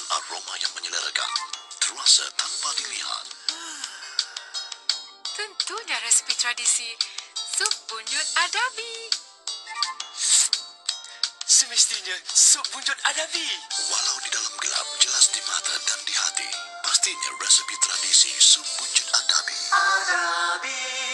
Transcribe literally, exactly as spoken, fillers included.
aroma yang menyelerakan, terasa tanpa dilihat. Tentunya resepi tradisi sup bunyut Adabi. Semestinya sup bunyut Adabi. Walau di dalam gelap, jelas di mata dan di hati. Pastinya resepi tradisi sup bunyut Adabi. Adabi.